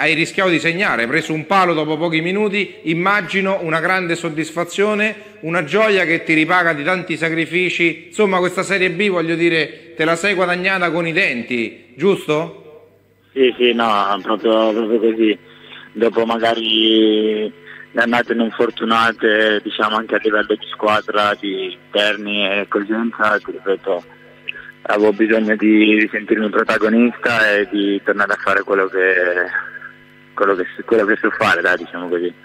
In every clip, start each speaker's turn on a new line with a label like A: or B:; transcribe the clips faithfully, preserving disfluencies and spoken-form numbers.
A: hai rischiato di segnare, hai preso un palo dopo pochi minuti, immagino una grande soddisfazione, una gioia che ti ripaga di tanti sacrifici, insomma questa Serie B, voglio dire, te la sei guadagnata con i denti, giusto?
B: Sì, sì, no, proprio, proprio così, dopo magari le annate non fortunate, diciamo anche a livello di squadra, di interni e coerenza, ti ripeto, avevo bisogno di, di sentirmi protagonista e di tornare a fare quello che, quello che, quello che so fare, dai, diciamo così.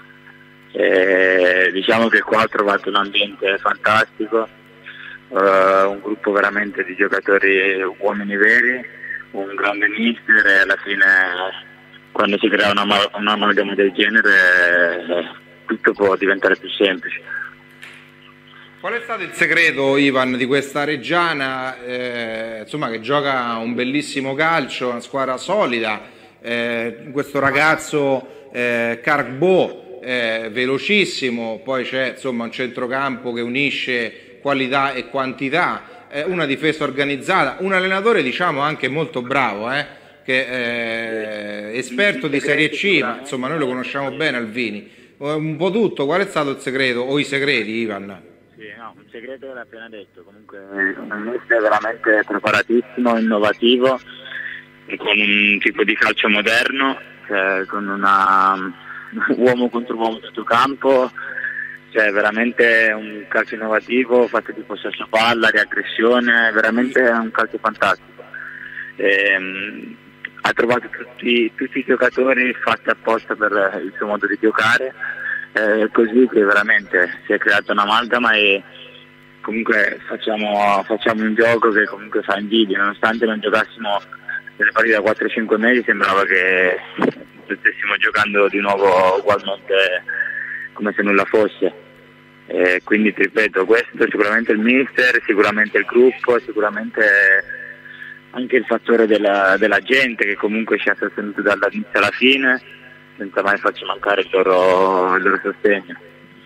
B: E diciamo che qua ho trovato un ambiente fantastico, uh, un gruppo veramente di giocatori uomini veri, un grande mister e alla fine quando si crea un'amalgama del genere tutto può diventare più semplice.
A: Qual è stato il segreto, Ivan, di questa Reggiana, eh, insomma, che gioca un bellissimo calcio, una squadra solida, eh, questo ragazzo eh, Cargbo, eh, velocissimo, poi c'è insomma un centrocampo che unisce qualità e quantità, eh, una difesa organizzata, un allenatore diciamo anche molto bravo, eh, che è eh, esperto di Serie C, ma insomma noi lo conosciamo bene Alvini. Un po' tutto, qual è stato il segreto o i segreti, Ivan?
B: Sì, no, un segreto che l'ha appena detto, comunque un mister veramente preparatissimo, innovativo, con un tipo di calcio moderno, cioè con una uomo contro uomo tutto campo, cioè veramente un calcio innovativo, fatto di possesso palla, di aggressione, veramente un calcio fantastico. E, um, ha trovato tutti, tutti i giocatori fatti apposta per il suo modo di giocare, eh, così che veramente si è creata un'amalgama e comunque facciamo, facciamo un gioco che comunque fa invidia, nonostante non giocassimo delle partite da quattro cinque mesi sembrava che stessimo giocando di nuovo ugualmente come se nulla fosse. E quindi ti ripeto, questo sicuramente il mister, sicuramente il gruppo, sicuramente anche il fattore della, della gente che comunque ci ha sostenuto dall'inizio alla fine senza mai farci mancare il loro, il loro sostegno.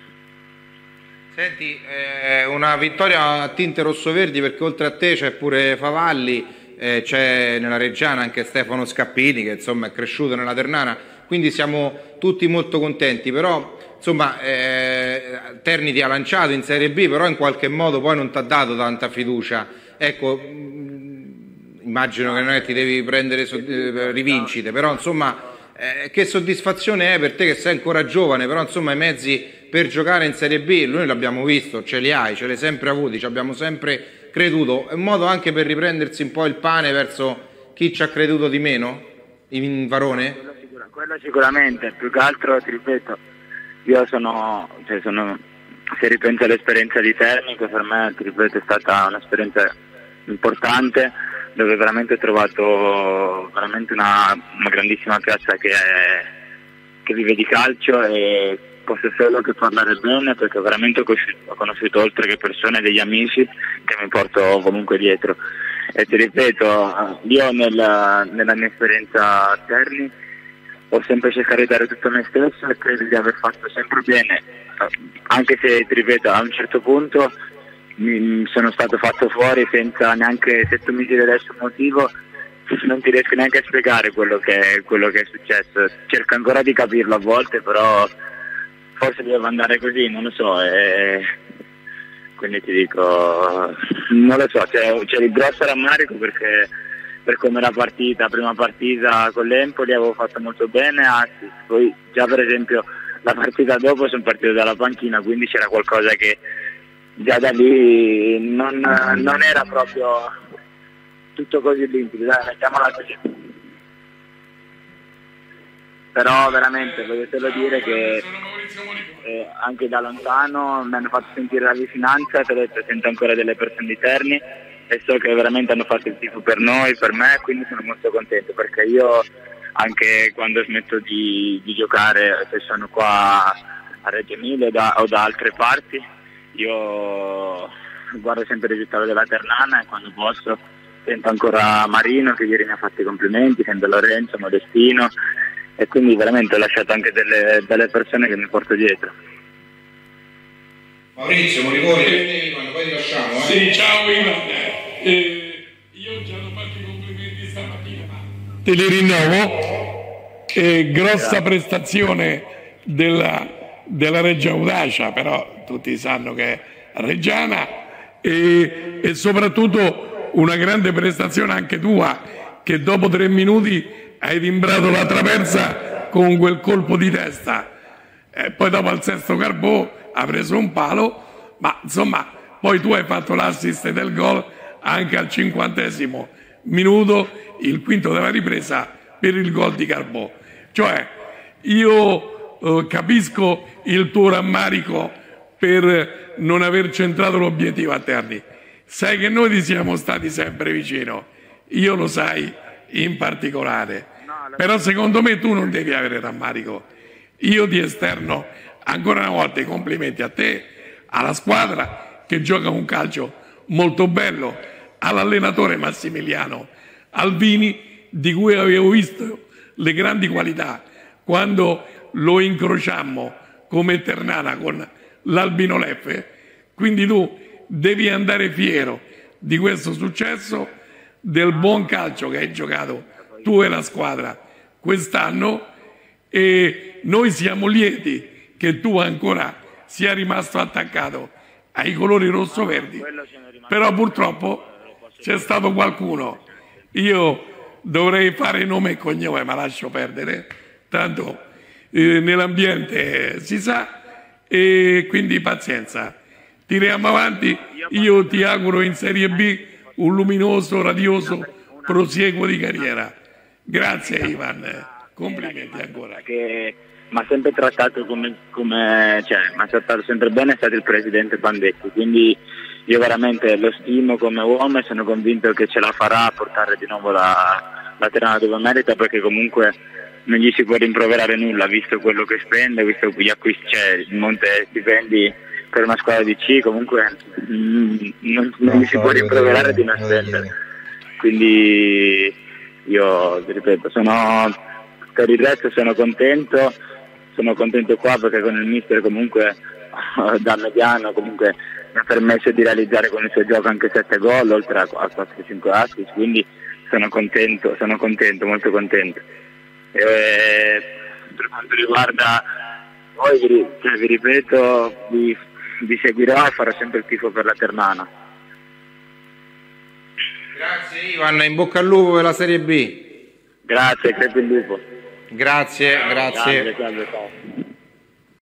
A: Senti, eh, una vittoria a tinte rossoverdi perché oltre a te c'è pure Favalli, eh, c'è nella Reggiana anche Stefano Scappini che insomma è cresciuto nella Ternana, quindi siamo tutti molto contenti, però insomma eh, Terni ti ha lanciato in Serie B, però in qualche modo poi non ti ha dato tanta fiducia, ecco, immagino che non è che ti devi prendere eh, rivincite, però insomma eh, che soddisfazione è per te che sei ancora giovane, però insomma i mezzi per giocare in Serie B, noi l'abbiamo visto, ce li hai, ce li hai sempre avuti, ci abbiamo sempre creduto, è un modo anche per riprendersi un po' il pane verso chi ci ha creduto di meno, in Varone?
B: Quello, sicura, quello sicuramente, più che altro ti ripeto, io sono, cioè sono se ripenso all'esperienza di Terni, che per me ti ripeto è stata un'esperienza importante, dove veramente ho trovato veramente una, una grandissima piazza che, è, che vive di calcio e posso solo che parlare bene perché veramente ho conosciuto, ho conosciuto oltre che persone, degli amici che mi porto comunque dietro. E ti ripeto, io nella, nella mia esperienza a Terni ho sempre cercato di dare tutto a me stesso e credo di aver fatto sempre bene, anche se ti ripeto a un certo punto mi sono stato fatto fuori senza neanche, se tu mi chiedi adesso un motivo non ti riesco neanche a spiegare quello che, quello che è successo, cerco ancora di capirlo a volte, però forse devo andare così, non lo so, e quindi ti dico, non lo so, c'è, c'è il grosso rammarico perché per come era partita, la prima partita con l'Empoli avevo fatto molto bene, anzi poi già per esempio la partita dopo sono partito dalla panchina, quindi c'era qualcosa che già da lì non, non era proprio tutto così limpido, dai, mettiamola così. Però veramente voglio solo dire che eh, anche da lontano mi hanno fatto sentire la vicinanza, te l'ho detto, sento ancora delle persone di Terni e so che veramente hanno fatto il tifo per noi, per me, quindi sono molto contento perché io anche quando smetto di, di giocare, se sono qua a Reggio Emilia da, o da altre parti, io guardo sempre il risultato della Ternana e quando posso sento ancora Marino che ieri mi ha fatto i complimenti, sento Lorenzo, Modestino e quindi veramente ho lasciato anche delle, delle persone che mi porto dietro.
A: Maurizio Moriconi, quando poi ti lasciamo. Eh?
C: Sì, ciao Ivan, eh, io già ho fatto i complimenti stamattina, te li rinnovo E grossa prestazione della, della Regia Audacia, però tutti sanno che è reggiana, e, e soprattutto una grande prestazione anche tua, che dopo tre minuti hai timbrato la traversa con quel colpo di testa, e poi dopo al sesto Carbò ha preso un palo, ma insomma poi tu hai fatto l'assist del gol anche al cinquantesimo minuto, il quinto della ripresa, per il gol di Carbò. Cioè io eh, capisco il tuo rammarico per non aver centrato l'obiettivo a Terni, sai che noi ti siamo stati sempre vicino, io lo sai in particolare, però secondo me tu non devi avere rammarico. Io ti esterno ancora una volta i complimenti a te, alla squadra che gioca un calcio molto bello, all'allenatore Massimiliano Alvini, di cui avevo visto le grandi qualità quando lo incrociammo come Ternana con l'Albino Leffe. Quindi tu devi andare fiero di questo successo, del buon calcio che hai giocato tu e la squadra quest'anno, e noi siamo lieti che tu ancora sia rimasto attaccato ai colori rosso-verdi, però purtroppo c'è stato qualcuno, io dovrei fare nome e cognome, ma lascio perdere, tanto eh, nell'ambiente si sa, e quindi pazienza, tiriamo avanti. Io ti auguro in Serie B un luminoso, radioso prosieguo di carriera. Grazie Ivan, complimenti ancora.
B: Che mi ha sempre trattato come, come cioè, mi ha trattato sempre bene, è stato il presidente Bandetti, quindi io veramente lo stimo come uomo e sono convinto che ce la farà a portare di nuovo la, la Ternana dove merita, perché comunque non gli si può rimproverare nulla, visto quello che spende, visto gli acquisti, cioè il monte stipendi per una squadra di C, comunque mm, non, non gli si può rimproverare di non spendere. Quindi io ti ripeto, sono, per il resto sono contento, sono contento qua perché con il mister comunque da mediano comunque mi ha permesso di realizzare con il suo gioco anche sette gol oltre a quattro cinque assist, quindi sono contento, sono contento, molto contento. E per quanto riguarda voi, vi, cioè, vi ripeto, vi, vi seguirò e farò sempre il tifo per la Ternana.
A: Grazie Ivan, in bocca al lupo per la Serie B.
B: Grazie, crepi il lupo.
A: Grazie, grazie.
B: Grazie, grazie.